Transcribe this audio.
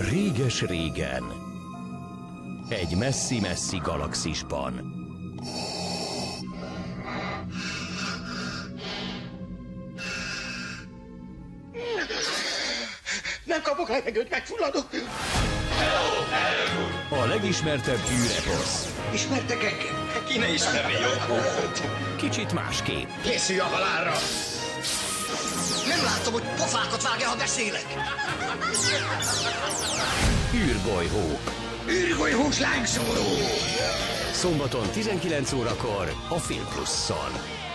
Réges-régen, egy messzi-messzi galaxisban. Nem kapok levegőt, megfulladok! A legismertebb űreposz. Ismertek engem? Ki ne ismerné jobb? Kicsit másképp. Készülj a halálra! Nem látom, hogy pofákat vágja, ha beszélek! űrgolyhó. Űrgolyhós lángszóró! Szombaton 19 órakor a Film Pluszon.